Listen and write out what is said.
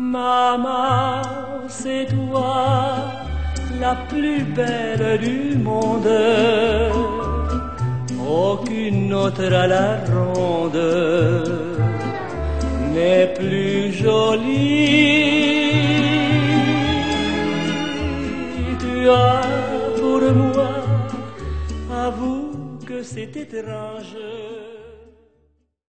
Maman, c'est toi la plus belle du monde. Aucune autre à la ronde n'est plus jolie. Tu as pour moi, avoue que c'est étrange.